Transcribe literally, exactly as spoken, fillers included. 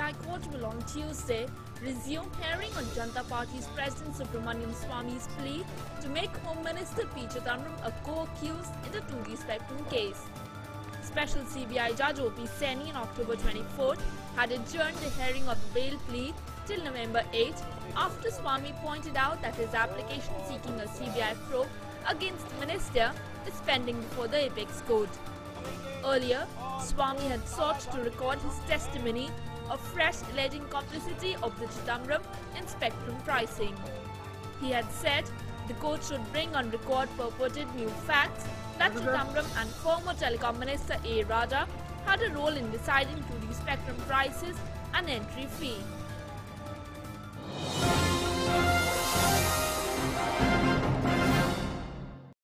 High Court will on Tuesday resume hearing on Janata Party's President Subramanian Swamy's plea to make Home Minister P. Chidambaram a co-accused in the two D Spectrum case. Special C B I Judge O P Saini on October twenty-fourth had adjourned the hearing of the bail plea till November eighth after Swamy pointed out that his application seeking a C B I probe against the minister is pending before the Apex Court. Earlier, Swamy had sought to record his testimony afresh alleging complicity of the Chidambaram in spectrum pricing. He had said the court should bring on record purported new facts that Chidambaram and former Telecom Minister A. Raja had a role in deciding to the spectrum prices and entry fee.